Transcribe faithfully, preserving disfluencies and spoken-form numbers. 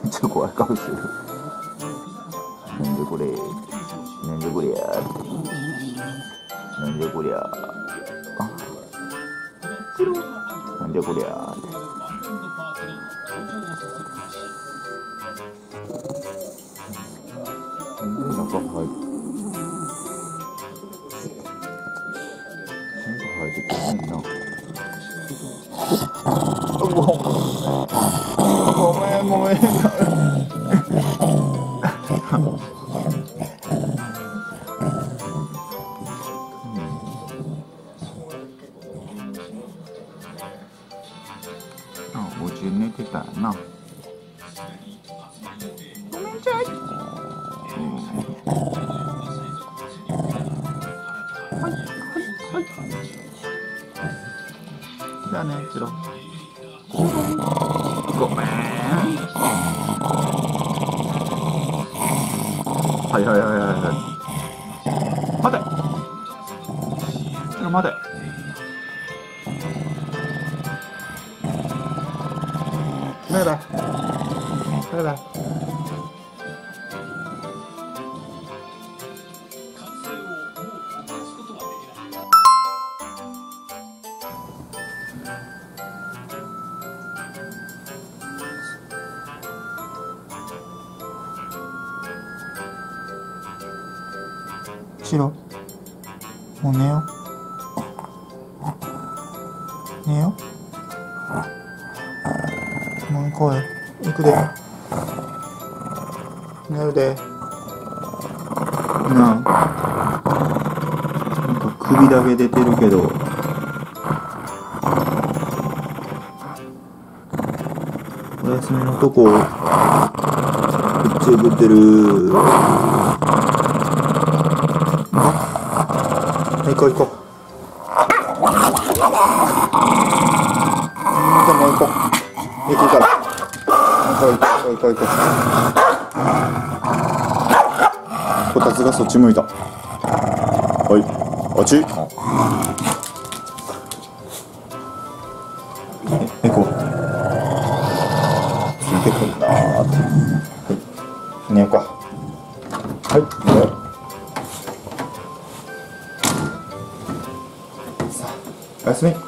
ちょっと怖い顔してる。なんでこれ、なんでこりゃ、なんでこりゃ、なんでこりゃ。中入って、中入ってくれんな。ごめんごめん。あ、お家で寝てたよな。ごめんなさい。はいはいはい。じゃあね、チロ。ごめん。はいはいはいはいはい。待て。チロ待て。バイバイ。バイバイ。シロ、もう寝よう。寝よう。もう行こうよ。行くで。寝るで。なあ。なんか首だけ出てるけど。お休みのとこ、くっついてってる。行こう行こう。でも行こう。行くから。行こう行こう行こう行こう。こたつがそっち向いた。はい、あっち。え、行こう。ついてくんなーって。はい、寝ようか。はい、寝よう。おやすみ。